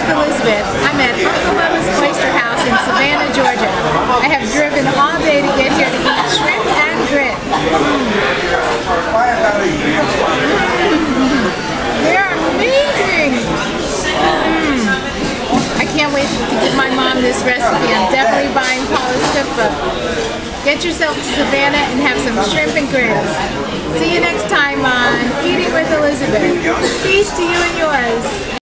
with Elizabeth. I'm at Uncle Bubba's Oyster House in Savannah, Georgia. I have driven all day to get here to eat shrimp and grits. They're amazing! I can't wait to give my mom this recipe. I'm definitely buying Paula's cookbook. Get yourself to Savannah and have some shrimp and grits. See you next time on Eating with Elizabeth. Peace to you and yours.